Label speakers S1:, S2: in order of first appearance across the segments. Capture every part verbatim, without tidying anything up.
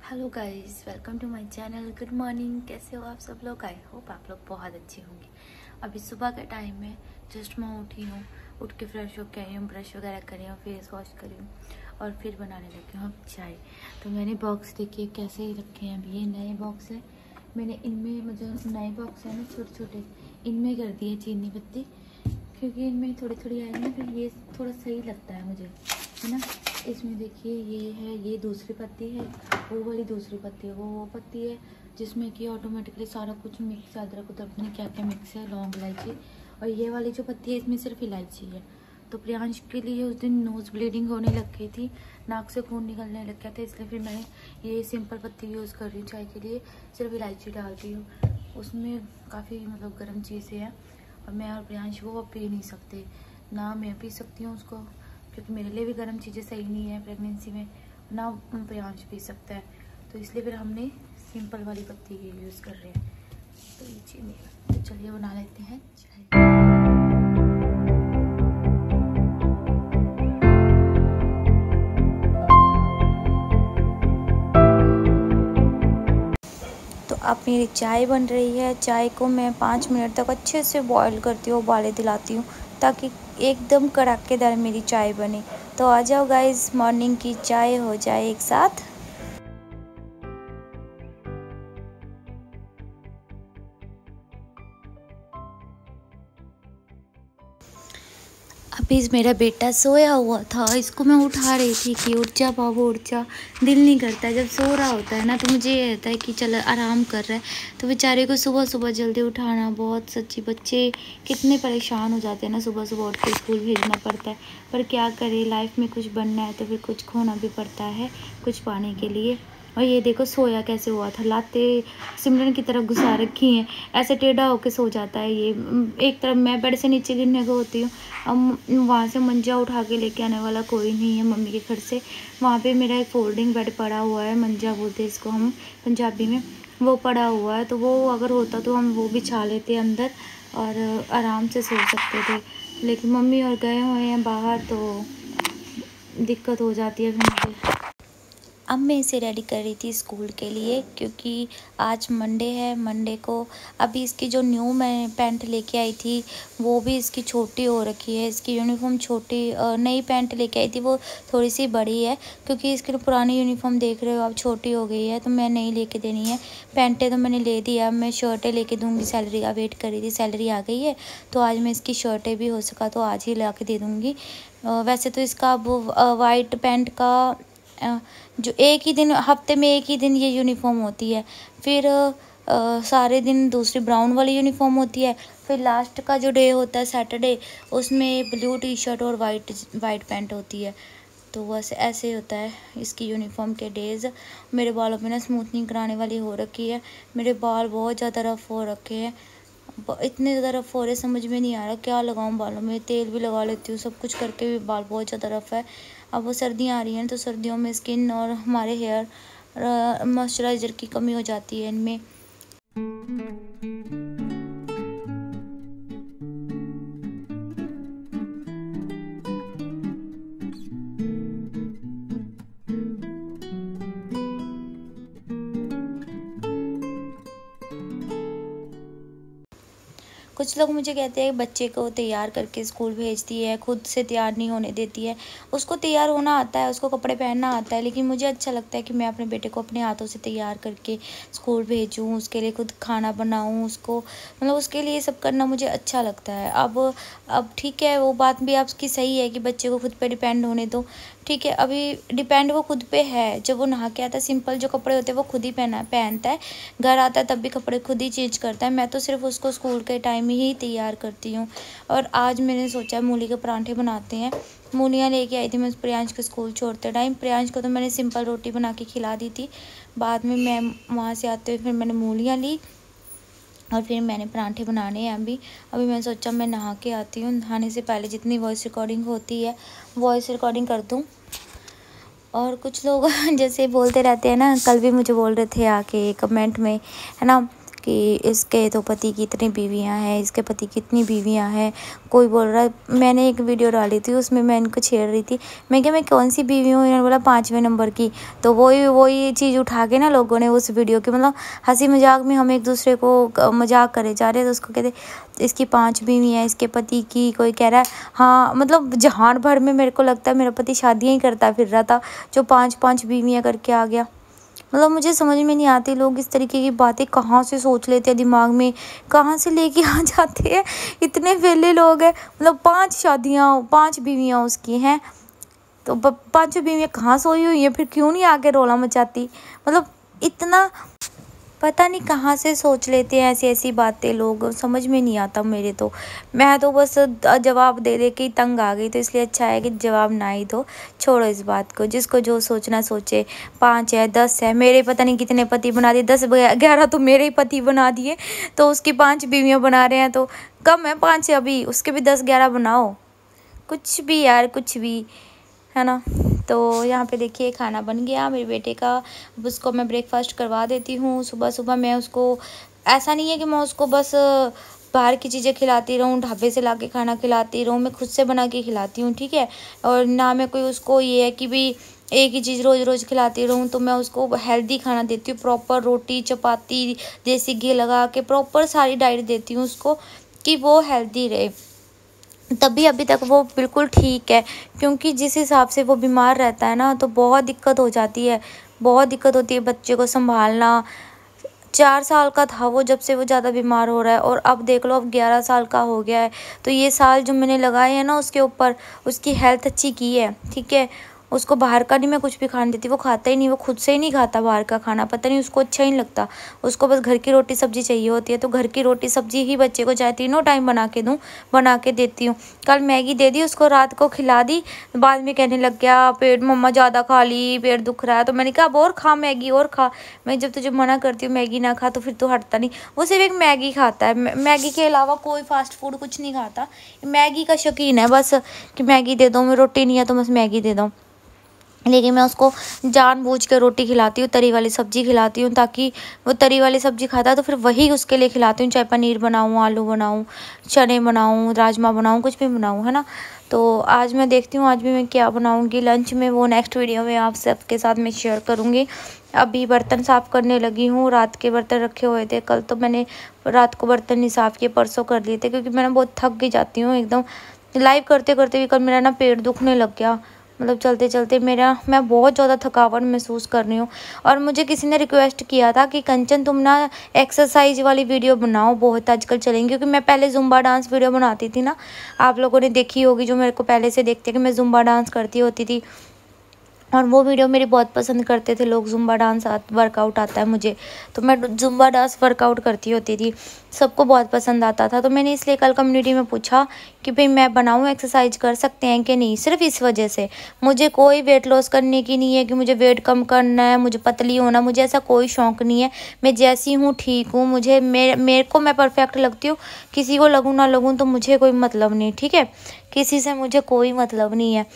S1: Hello guys, welcome to my channel. Good morning. कैसे हो आप सब लोग? आई होप आप लोग बहुत अच्छे होंगे। अभी सुबह का टाइम है, जस्ट मैं उठी हूँ। उठ के फ्रेश होकर आई हूँ, ब्रश वगैरह करी हूँ, फेस वॉश करी हूँ और फिर बनाने लगी हूँ चाय। तो मैंने बॉक्स देखिए कैसे रखे हैं। अभी ये नए बॉक्स है, मैंने इनमें मतलब नए बॉक्स है ना छोटे छोटे, इनमें कर दिए चीनी पत्ती, क्योंकि इनमें थोड़ी थोड़ी आई ना, फिर ये थोड़ा सही लगता है मुझे, है ना। इसमें देखिए ये है, ये दूसरी पत्ती है, वो वाली दूसरी पत्ती है, वो वो पत्ती है जिसमें कि ऑटोमेटिकली सारा कुछ मिक्स, अदरक उदरक में क्या क्या मिक्स है, लौंग इलायची। और ये वाली जो पत्ती है इसमें सिर्फ इलायची है। तो प्रियांश के लिए उस दिन नोज़ ब्लीडिंग होने लग गई थी, नाक से खून निकलने लग गया था, इसलिए फिर मैं ये सिंपल पत्ती यूज़ कर रही हूँ चाय के लिए। सिर्फ इलायची डालती हूँ, उसमें काफ़ी मतलब गर्म चीज़ें हैं और मैं और प्रियांश वो पी नहीं सकते ना, मैं पी सकती हूँ उसको, क्योंकि मेरे लिए भी गर्म चीज़ें सही नहीं है प्रेगनेंसी में, ना प्रियांश पी सकता है। तो इसलिए फिर हमने सिंपल वाली पत्ती की यूज़ कर रहे हैं। तो ये चीनी, तो चलिए बना लेते हैं चाय। तो अब मेरी चाय बन रही है। चाय को मैं पाँच मिनट तक अच्छे से बॉईल करती हूँ, उबाले दिलाती हूँ, ताकि एकदम कड़ाकेदार मेरी चाय बने। तो आ जाओ गाइस, मॉर्निंग की चाय हो जाए एक साथ। अभी मेरा बेटा सोया हुआ था, इसको मैं उठा रही थी कि उठ जा बाबू उठ जा। दिल नहीं करता है जब सो रहा होता है ना, तो मुझे ये रहता है कि चल आराम कर रहा है। तो बेचारे को सुबह सुबह जल्दी उठाना बहुत, सच्ची बच्चे कितने परेशान हो जाते हैं ना, सुबह सुबह उठ के स्कूल भेजना पड़ता है। पर क्या करें, लाइफ में कुछ बनना है तो फिर कुछ खोना भी पड़ता है कुछ पाने के लिए। और ये देखो सोया कैसे हुआ था, लाते सिमरन की तरफ घुसा रखी हैं, ऐसे टेढ़ा होके सो जाता है ये। एक तरफ मैं बेड से नीचे गिरने को होती हूँ, अब वहाँ से मंजा उठा के लेके आने वाला कोई नहीं है मम्मी के घर से। वहाँ पे मेरा एक फोल्डिंग बेड पड़ा हुआ है, मंजा बोलते हैं इसको हम पंजाबी में, वो पड़ा हुआ है। तो वो अगर होता तो हम वो बिछा लेते अंदर और आराम से सो सकते थे, लेकिन मम्मी और गए हुए हैं बाहर तो दिक्कत हो जाती है फिर मुझे। अब मैं इसे रेडी कर रही थी स्कूल के लिए, क्योंकि आज मंडे है। मंडे को अभी इसकी जो न्यू मैं पैंट लेके आई थी वो भी इसकी छोटी हो रखी है, इसकी यूनिफॉर्म छोटी, नई पैंट लेके आई थी वो थोड़ी सी बड़ी है, क्योंकि इसकी पुरानी यूनिफॉर्म देख रहे हो अब छोटी हो गई है, तो मैं नहीं लेके देनी है। पैंटें तो मैंने ले दी, अब मैं शर्टें लेके दूँगी। सैलरी का वेट कर रही थी, सैलरी आ गई है तो आज मैं इसकी शर्टें भी हो सका तो आज ही ला के दे दूँगी। वैसे तो इसका अब वाइट पैंट का जो एक ही दिन, हफ्ते में एक ही दिन ये यूनिफॉर्म होती है, फिर आ, सारे दिन दूसरी ब्राउन वाली यूनिफॉर्म होती है, फिर लास्ट का जो डे होता है सैटरडे, उसमें ब्लू टी शर्ट और वाइट वाइट पैंट होती है। तो बस ऐसे होता है इसकी यूनिफॉर्म के डेज़। मेरे बालों में ना स्मूथनिंग कराने वाली हो रखी है, मेरे बाल बहुत ज़्यादा रफ़ हो रखे हैं, इतने ज़्यादा रफ़ हो रहे समझ में नहीं आ रहा क्या लगाऊं बालों में। तेल भी लगा लेती हूँ, सब कुछ करके भी बाल बहुत ज़्यादा रफ़ है। अब वो सर्दियाँ आ रही हैं तो सर्दियों में स्किन और हमारे हेयर मॉइस्चराइज़र की कमी हो जाती है इनमें। कुछ लोग मुझे कहते हैं बच्चे को तैयार करके स्कूल भेजती है, खुद से तैयार नहीं होने देती है। उसको तैयार होना आता है, उसको कपड़े पहनना आता है, लेकिन मुझे अच्छा लगता है कि मैं अपने बेटे को अपने हाथों से तैयार करके स्कूल भेजूँ, उसके लिए खुद खाना बनाऊँ, उसको मतलब उसके लिए सब करना मुझे अच्छा लगता है। अब अब ठीक है, वो बात भी आपकी सही है कि बच्चे को खुद पे डिपेंड होने दो, ठीक है। अभी डिपेंड वो खुद पे है, जब वो नहा के आता है सिंपल जो कपड़े होते हैं वो खुद ही पहना पहनता है, घर आता है तब भी कपड़े खुद ही चेंज करता है। मैं तो सिर्फ उसको स्कूल के टाइम ही तैयार करती हूँ। और आज मैंने सोचा मूली के परांठे बनाते हैं, मूलियाँ लेके आई थी मैं प्रियांश के स्कूल छोड़ते टाइम। प्रियांश को तो मैंने सिंपल रोटी बना के खिला दी थी, बाद में मैं वहाँ से आते हुए फिर मैंने मूलियाँ ली और फिर मैंने परांठे बनाने हैं। अभी अभी मैंने सोचा मैं नहा के आती हूँ, नहाने से पहले जितनी वॉइस रिकॉर्डिंग होती है वॉइस रिकॉर्डिंग कर दूँ। और कुछ लोग जैसे बोलते रहते हैं ना, कल भी मुझे बोल रहे थे आके कमेंट में, है ना, कि इसके तो पति की इतनी बीवियां हैं, इसके पति की इतनी बीवियां हैं। कोई बोल रहा है, मैंने एक वीडियो डाली थी उसमें मैं इनको छेड़ रही थी, मैं क्या मैं कौन सी बीवी हूँ, इन्होंने बोला पाँचवें नंबर की। तो वही वही चीज़ उठा के ना लोगों ने उस वीडियो की, मतलब हंसी मजाक में हम एक दूसरे को मजाक करे जा रहे हैं। तो उसको कहते इसकी पाँच बीवी हैं, इसके पति की। कोई कह रहा है हाँ, मतलब जहान भर में मेरे को लगता है मेरा पति शादियाँ ही करता फिर रहा था जो पाँच पाँच बीवियाँ करके आ गया। मतलब मुझे समझ में नहीं आती लोग इस तरीके की बातें कहाँ से सोच लेते हैं, दिमाग में कहाँ से लेके आ जाते हैं। इतने वेले लोग हैं, मतलब पांच शादियाँ पांच बीवियाँ उसकी हैं, तो पांचों बीवियाँ कहाँ सोई हुई हैं, फिर क्यों नहीं आके रोला मचाती। मतलब इतना पता नहीं कहाँ से सोच लेते हैं ऐसी ऐसी बातें लोग, समझ में नहीं आता मेरे तो। मैं तो बस जवाब दे दे के ही तंग आ गई, तो इसलिए अच्छा है कि जवाब ना ही दो, छोड़ो इस बात को। जिसको जो सोचना सोचे। पाँच है, दस है, मेरे पता नहीं कितने पति बना दिए, दस ग्यारह तो मेरे ही पति बना दिए, तो उसकी पाँच बीवियाँ बना रहे हैं तो कम है पाँच, अभी उसके भी दस ग्यारह बनाओ। कुछ भी यार, कुछ भी, है ना। तो यहाँ पे देखिए खाना बन गया मेरे बेटे का। अब उसको मैं ब्रेकफास्ट करवा देती हूँ। सुबह सुबह मैं उसको, ऐसा नहीं है कि मैं उसको बस बाहर की चीज़ें खिलाती रहूँ, ढाबे से लाके खाना खिलाती रहूँ, मैं खुद से बना के खिलाती हूँ, ठीक है। और ना मैं कोई उसको ये है कि भी एक ही चीज़ रोज़ रोज़ खिलाती रहूँ, तो मैं उसको हेल्दी खाना देती हूँ, प्रॉपर रोटी चपाती देसी घी लगा के प्रॉपर सारी डाइट देती हूँ उसको, कि वो हेल्दी रहे। तभी अभी तक वो बिल्कुल ठीक है, क्योंकि जिस हिसाब से वो बीमार रहता है ना, तो बहुत दिक्कत हो जाती है, बहुत दिक्कत होती है बच्चे को संभालना। चार साल का था वो जब से वो ज़्यादा बीमार हो रहा है, और अब देख लो अब ग्यारह साल का हो गया है। तो ये साल जो मैंने लगाए हैं ना उसके ऊपर, उसकी हेल्थ अच्छी की है, ठीक है। उसको बाहर का नहीं मैं कुछ भी खाने देती, वो खाता ही नहीं, वो खुद से ही नहीं खाता बाहर का खाना, पता नहीं उसको अच्छा ही नहीं लगता। उसको बस घर की रोटी सब्जी चाहिए होती है, तो घर की रोटी सब्जी ही बच्चे को चाहे तीनों टाइम बना के दूँ, बना के देती हूँ। कल मैगी दे दी उसको, रात को खिला दी, बाद में कहने लग गया पेट मम्मा ज़्यादा खा ली, पेट दुख रहा है। तो मैंने कहा अब और खा मैगी और खा। मैं जब तुझे मना करती हूँ मैगी ना खा, तो फिर तू हटता नहीं। वो सिर्फ एक मैगी खाता है, मैगी के अलावा कोई फास्ट फूड कुछ नहीं खाता। मैगी का शौकीन है बस, कि मैगी दे दो, मैं रोटी नहीं है तो बस मैगी दे दो। लेकिन मैं उसको जानबूझ के रोटी खिलाती हूँ, तरी वाली सब्ज़ी खिलाती हूँ, ताकि वो तरी वाली सब्ज़ी खाता है तो फिर वही उसके लिए खिलाती हूँ, चाहे पनीर बनाऊँ, आलू बनाऊँ, चने बनाऊँ, राजमा बनाऊँ, कुछ भी बनाऊँ, है ना। तो आज मैं देखती हूँ आज भी मैं क्या बनाऊँगी लंच में, वो नेक्स्ट वीडियो में आप सबके साथ मैं शेयर करूँगी। अभी बर्तन साफ़ करने लगी हूँ, रात के बर्तन रखे हुए थे, कल तो मैंने रात को बर्तन नहीं साफ़ किए, परसों कर लिए थे, क्योंकि मैं बहुत थक गई जाती हूँ एकदम। लाइव करते करते भी कल मेरा ना पेट दुखने लग गया, मतलब चलते चलते मेरा मैं बहुत ज़्यादा थकावट महसूस कर रही हूँ। और मुझे किसी ने रिक्वेस्ट किया था कि कंचन तुम ना एक्सरसाइज वाली वीडियो बनाओ, बहुत आजकल चलेंगी, क्योंकि मैं पहले जुम्बा डांस वीडियो बनाती थी ना, आप लोगों ने देखी होगी जो मेरे को पहले से देखते कि मैं जुम्बा डांस करती होती थी, और वो वीडियो मेरी बहुत पसंद करते थे लोग। जुम्बा डांस वर्कआउट आता है मुझे, तो मैं जुम्बा डांस वर्कआउट करती होती थी, सबको बहुत पसंद आता था। तो मैंने इसलिए कल कम्युनिटी में पूछा कि भाई मैं बनाऊं, एक्सरसाइज कर सकते हैं कि नहीं। सिर्फ इस वजह से, मुझे कोई वेट लॉस करने की नहीं है कि मुझे वेट कम करना है, मुझे पतली होना, मुझे ऐसा कोई शौक़ नहीं है। मैं जैसी हूँ ठीक हूँ, मुझे मेरे मेरे को मैं परफेक्ट लगती हूँ, किसी को लगूँ ना लगूँ तो मुझे कोई मतलब नहीं, ठीक है। किसी से मुझे कोई मतलब नहीं है।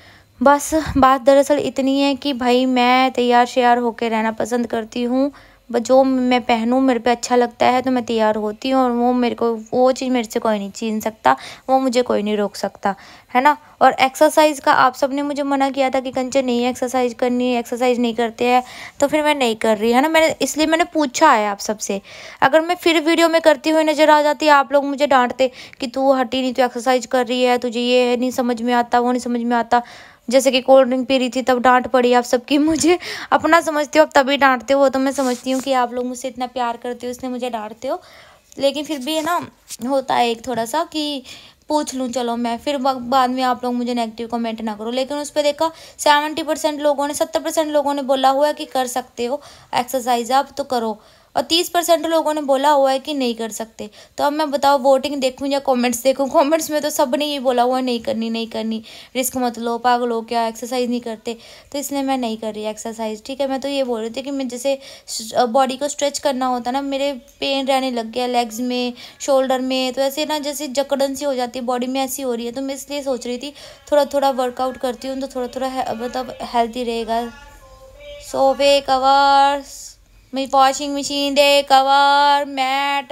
S1: बस बात दरअसल इतनी है कि भाई मैं तैयार श्यार होकर रहना पसंद करती हूँ, जो मैं पहनूँ मेरे पे अच्छा लगता है तो मैं तैयार होती हूँ, और वो मेरे को वो चीज़ मेरे से कोई नहीं छीन सकता, वो मुझे कोई नहीं रोक सकता, है ना। और एक्सरसाइज का आप सब ने मुझे मना किया था कि कंचन नहीं एक्सरसाइज करनी है, एक्सरसाइज नहीं करते हैं, तो फिर मैं नहीं कर रही, है ना। मैंने इसलिए मैंने पूछा है आप सबसे। अगर मैं फिर वीडियो में करती हुई नज़र आ जाती, आप लोग मुझे डांटते कि तू हटी नहीं, तू एक्सरसाइज कर रही है, तुझे ये नहीं समझ में आता, वो नहीं समझ में आता। जैसे कि कोल्ड ड्रिंक पी रही थी तब डांट पड़ी आप सबकी, मुझे अपना समझते हो अब तभी डांटते हो। तो मैं समझती हूँ कि आप लोग मुझसे इतना प्यार करते हो इसलिए मुझे डांटते हो, लेकिन फिर भी है ना, होता है एक थोड़ा सा कि पूछ लूँ चलो मैं, फिर बाद में आप लोग मुझे नेगेटिव कमेंट ना करो। लेकिन उस पर देखा सेवेंटी परसेंट लोगों ने, सत्तर परसेंट लोगों ने बोला हुआ है कि कर सकते हो एक्सरसाइज आप तो करो, और तीस परसेंट लोगों ने बोला हुआ है कि नहीं कर सकते। तो अब मैं बताओ वोटिंग देखूं या कमेंट्स देखूं। कमेंट्स में तो सब ने ये बोला हुआ है नहीं करनी नहीं करनी, रिस्क मत लो, पागल हो क्या, एक्सरसाइज नहीं करते। तो इसलिए मैं नहीं कर रही एक्सरसाइज, ठीक है। मैं तो ये बोल रही थी कि मैं जैसे बॉडी को स्ट्रेच करना होता ना, मेरे पेन रहने लग गया लेग्स में, शोल्डर में, तो ऐसे ना जैसे जकड़न सी हो जाती है बॉडी में, ऐसी हो रही है। तो मैं इसलिए सोच रही थी थोड़ा थोड़ा वर्कआउट करती हूँ तो थोड़ा थोड़ा मतलब हेल्थी रहेगा। सो वेक आवर्स मेरी वॉशिंग मशीन दे कवर, मैट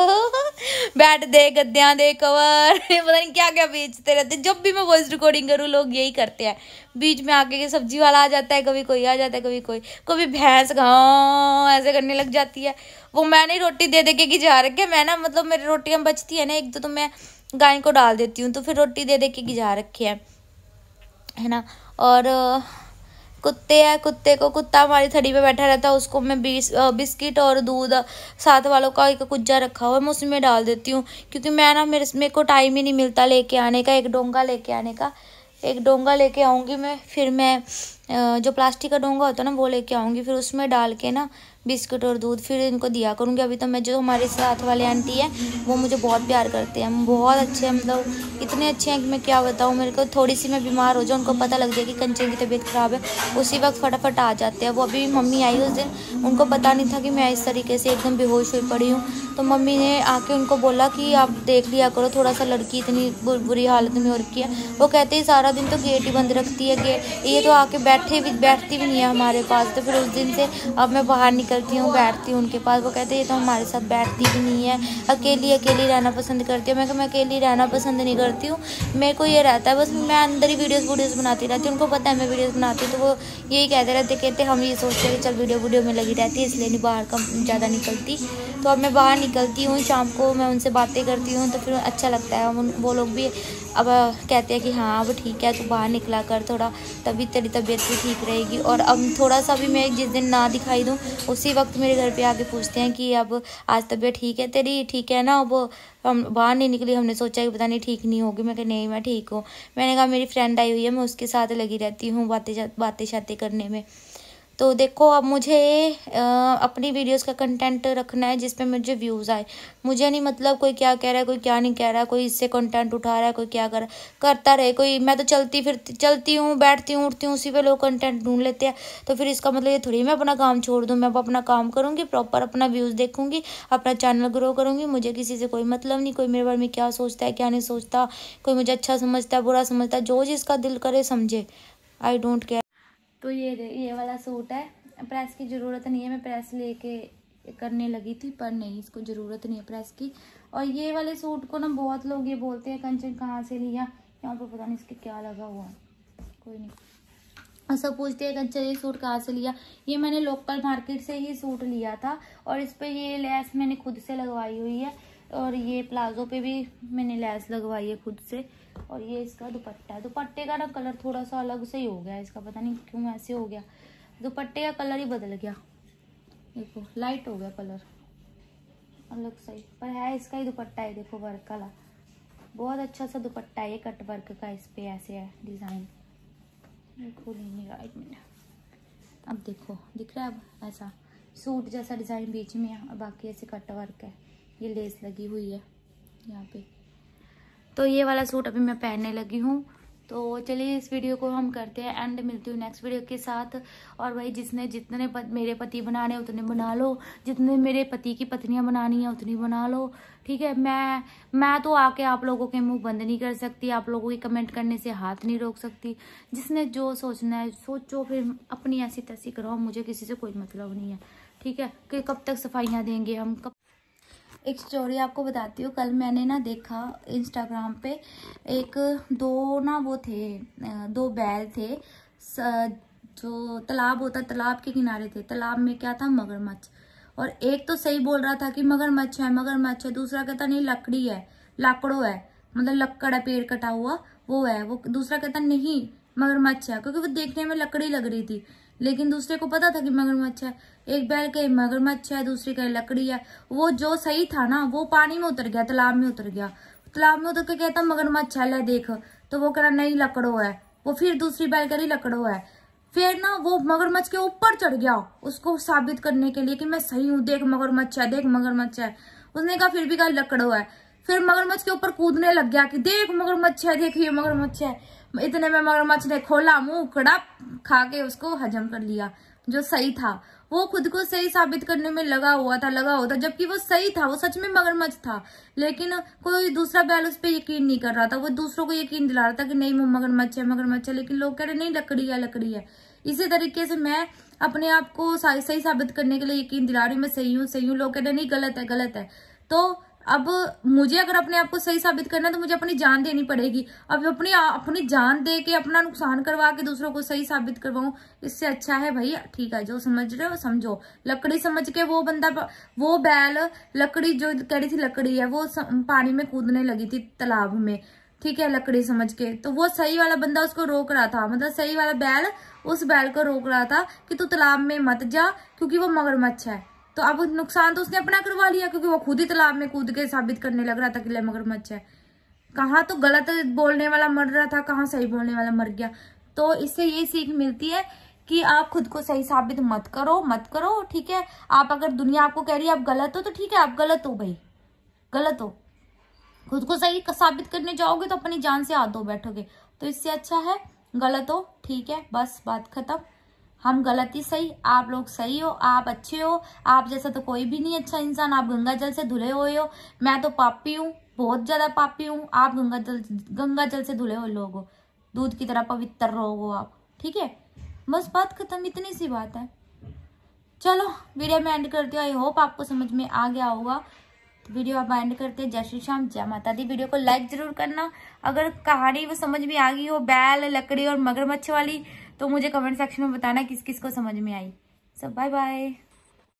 S1: बैट दे, गद्दियां दे कवर पता नहीं क्या क्या बेचते रहते। जब भी मैं वॉइस रिकॉर्डिंग करूँ लोग यही करते हैं, बीच में आके के सब्जी वाला आ जाता है, कभी कोई आ जाता है, कभी कोई कभी भैंस गाँव ऐसे करने लग जाती है। वो मैंने रोटी दे दे के गिजा रखे, मैं ना मतलब मेरी रोटियाँ बचती है ना एक दो, तो मैं गाय को डाल देती हूँ, तो फिर रोटी दे दे के गिजा रखे है है ना। और कुत्ते हैं, कुत्ते को कुत्ता हमारी थड़ी पे बैठा रहता है, उसको मैं बीस बिस्किट और दूध साथ वालों का एक कुज्जा रखा हुआ है, मैं उसमें डाल देती हूँ, क्योंकि मैं ना मेरे मेरे को टाइम ही नहीं मिलता लेके आने का, एक डोंगा लेके आने का। एक डोंगा लेके आऊँगी मैं, फिर मैं जो प्लास्टिक का डोंगा होता है ना वो लेके आऊँगी, फिर उसमें डाल के ना बिस्किट और दूध फिर इनको दिया करूँगी। अभी तो मैं जो हमारे साथ वाले आंटी हैं वो मुझे बहुत प्यार करते हैं, बहुत अच्छे हैं, मतलब इतने अच्छे हैं कि मैं क्या बताऊँ। मेरे को थोड़ी सी मैं बीमार हो जाऊँ, उनको पता लग जाए कि कंचन की तबीयत ख़राब है, उसी वक्त फटाफट आ जाते हैं। वो अभी मम्मी आई उस दिन, उनको पता नहीं था कि मैं इस तरीके से एकदम बेहोश हुई पड़ी हूँ, तो मम्मी ने आके उनको बोला कि आप देख लिया करो थोड़ा सा, लड़की इतनी बुरी हालत में हो रखी है। वो कहते हैं सारा दिन तो गेट ही बंद रखती है, गेट ये तो आके बैठे भी बैठती भी नहीं है हमारे पास। तो फिर उस दिन से अब मैं बाहर निकलती हूँ, बैठती हूँ उनके पास। वो कहते हैं ये तो हमारे साथ बैठती भी नहीं है, अकेली अकेली रहना पसंद करती है। मैं मैं अकेली रहना पसंद नहीं करती हूँ, मेरे को ये रहता है बस मैं अंदर ही वीडियोस वीडियोस बनाती रहती हूँ। उनको पता है मैं वीडियोस बनाती हूँ, तो वो यही कहते रहते, कहते हम ये सोचते हैं कि चल वीडियो वीडियो में लगी रहती है, इसलिए नहीं बाहर का ज़्यादा निकलती। तो अब मैं बाहर निकलती हूँ, शाम को मैं उनसे बातें करती हूँ, तो फिर अच्छा लगता है। वो लोग भी अब कहते हैं कि हाँ अब ठीक है, तू बाहर निकला कर थोड़ा, तभी तेरी तबीयत भी ठीक रहेगी। और अब थोड़ा सा भी मैं जिस दिन ना दिखाई दूँ, उसी वक्त मेरे घर पे आके पूछते हैं कि अब आज तबीयत ठीक है तेरी, ठीक है ना। अब हम बाहर नहीं निकली, हमने सोचा कि पता नहीं ठीक नहीं होगी। मैं कहा नहीं मैं ठीक हूँ। मैंने कहा मेरी फ्रेंड आई हुई है, मैं उसके साथ लगी रहती हूँ बातें बातें शातें करने में। तो देखो अब मुझे आ, अपनी वीडियोस का कंटेंट रखना है जिस पे मुझे व्यूज़ आए। मुझे नहीं मतलब कोई क्या कह रहा है, कोई क्या नहीं कह रहा, कोई इससे कंटेंट उठा रहा है, कोई क्या कर करता रहे कोई। मैं तो चलती फिरती चलती हूँ, बैठती हूँ, उठती हूँ, उसी पे लोग कंटेंट ढूंढ लेते हैं। तो फिर इसका मतलब ये थोड़ी मैं अपना काम छोड़ दूँ। मैं अपना काम करूँगी, प्रॉपर अपना व्यूज़ देखूँगी, अपना चैनल ग्रो करूँगी। मुझे किसी से कोई मतलब नहीं, कोई मेरे बारे में क्या सोचता है क्या नहीं सोचता, कोई मुझे अच्छा समझता है बुरा समझता है, जो जिसका दिल करे समझे, आई डोंट केयर। तो ये ये वाला सूट है, प्रेस की ज़रूरत नहीं है, मैं प्रेस लेके करने लगी थी पर नहीं, इसको ज़रूरत नहीं है प्रेस की। और ये वाले सूट को ना बहुत लोग ये बोलते हैं कंचन कहाँ से लिया, यहाँ पर पता नहीं इसके क्या लगा हुआ है, कोई नहीं। सब पूछते हैं कंचन ये सूट कहाँ से लिया। ये मैंने लोकल मार्केट से ही सूट लिया था, और इस पर ये लेस मैंने खुद से लगवाई हुई है, और ये प्लाजो पे भी मैंने लेस लगवाई है खुद से। और ये इसका दुपट्टा है, दुपट्टे का ना कलर थोड़ा सा अलग से ही हो गया इसका, पता नहीं क्यों ऐसे हो गया, दुपट्टे का कलर ही बदल गया, देखो लाइट हो गया कलर अलग सही, पर है इसका ही दुपट्टा है। देखो वर्क वाला बहुत अच्छा सा दुपट्टा है, ये कट वर्क का, इस पे ऐसे है डिज़ाइन। देखो नहीं रहा एक मिनट, अब देखो दिख रहा है, अब ऐसा सूट जैसा डिज़ाइन बीच में है, और बाकी ऐसे कट वर्क है, ये लेस लगी हुई है यहाँ पे। तो ये वाला सूट अभी मैं पहनने लगी हूँ। तो चलिए इस वीडियो को हम करते हैं एंड, मिलती हूँ नेक्स्ट वीडियो के साथ। और भाई जिसने जितने पत, मेरे पति बनाने उतने बना लो, जितने मेरे पति की पत्नियां बनानी है उतनी बना लो, ठीक है। मैं मैं तो आके आप लोगों के मुंह बंद नहीं कर सकती, आप लोगों की कमेंट करने से हाथ नहीं रोक सकती। जिसने जो सोचना है सोचो, फिर अपनी ऐसी तैसी करो, मुझे किसी से कोई मतलब नहीं है, ठीक है। कि कब तक सफाइयाँ देंगे हम, कब। एक स्टोरी आपको बताती हूँ, कल मैंने ना देखा इंस्टाग्राम पे, एक दो ना वो थे, दो बैल थे, जो तालाब होता तालाब के किनारे थे, तालाब में क्या था मगरमच्छ। और एक तो सही बोल रहा था कि मगरमच्छ है मगरमच्छ है, दूसरा कहता नहीं लकड़ी है, लाकड़ो है, मतलब लक्कड़ है, पेड़ कटा हुआ वो है। वो दूसरा कहता नहीं मगरमच्छ है, क्योंकि वो देखने में लकड़ी लग रही थी, लेकिन दूसरे को पता था कि मगरमच्छ है। एक बैल कहे मगरमच्छ है, दूसरी कहे लकड़ी है। वो जो सही था ना वो पानी में उतर गया, तालाब में उतर गया, तालाब में उतर के कहता मगरमच्छ है ले देख, तो वो कह रहा नहीं लकड़ो है। वो फिर दूसरी बैल कह रही लकड़ो है। फिर ना वो मगरमच्छ के ऊपर चढ़ गया उसको साबित करने के लिए कि मैं सही हूँ, देख मगरमच्छ है, देख मगरमच्छ है। उसने कहा फिर भी कहा लकड़ो है। फिर मगरमच्छ के ऊपर कूदने लग गया कि देख मगरमच्छ है, देखिए मगरमच्छ है। इतने में मगरमच्छ ने खोला मुंह, कड़ा खा के उसको हजम कर लिया। जो सही था वो खुद को सही साबित करने में लगा हुआ था लगा हुआ था जबकि वो सही था, वो सच में मगरमच्छ था। लेकिन कोई दूसरा बैल उस पर यकीन नहीं कर रहा था, वो दूसरों को यकीन दिला रहा था कि नहीं वो मगरमच्छ है मगरमच्छ है, लेकिन लोग कह रहे नहीं लकड़ी है लकड़ी है।
S2: इसी तरीके से मैं अपने आप को सही साबित करने के लिए यकीन दिला रही हूँ, मैं सही हूँ सही हूँ। लोग कहते हैं नहीं गलत है गलत है। तो अब मुझे अगर अपने आप को सही साबित करना है तो मुझे अपनी जान देनी पड़ेगी। अब अपनी अपनी जान दे के अपना नुकसान करवा के दूसरों को सही साबित करवाऊं, इससे अच्छा है भाई ठीक है जो समझ रहे हो समझो। लकड़ी समझ के वो बंदा, वो बैल लकड़ी जो कह रही थी लकड़ी है, वो पानी में कूदने लगी थी तालाब में, ठीक है, लकड़ी समझ के। तो वो सही वाला बंदा उसको रोक रहा था, मतलब सही वाला बैल उस बैल को रोक रहा था कि तू तालाब में मत जा क्योंकि वो मगरमच्छ है। तो अब नुकसान तो उसने अपना करवा लिया क्योंकि वो खुद ही तालाब में कूद के साबित करने लग रहा था कि ले मगरमच्छ है। कहाँ तो गलत बोलने वाला मर रहा था, कहाँ सही बोलने वाला मर गया। तो इससे ये सीख मिलती है कि आप खुद को सही साबित मत करो मत करो, ठीक है। आप अगर दुनिया आपको कह रही है आप गलत हो तो ठीक है, आप गलत हो भाई, गलत हो। खुद को सही साबित करने जाओगे तो अपनी जान से हाथ धो बैठोगे। तो इससे अच्छा है गलत हो, ठीक है, बस बात खत्म। हम गलत ही सही, आप लोग सही हो, आप अच्छे हो। आप जैसा तो कोई भी नहीं अच्छा इंसान। आप गंगा जल से धुले हुए हो, मैं तो पापी हूँ, बहुत ज्यादा पापी हूँ। आप गंगा जल गंगा जल से धुले हुए लोग हो, दूध की तरह पवित्र रहोगे आप, ठीक है। बस बात खत्म, इतनी सी बात है। चलो वीडियो में एंड करती हूँ। आई होप आपको समझ में आ गया होगा। तो वीडियो आप एंड करते हैं। जय श्री श्याम, जय माता दी। वीडियो को लाइक जरूर करना। अगर कहानी वो समझ में आ गई हो बैल लकड़ी और मगरमच्छ वाली, तो मुझे कमेंट सेक्शन में बताना किस किस को समझ में आई। सब बाय बाय।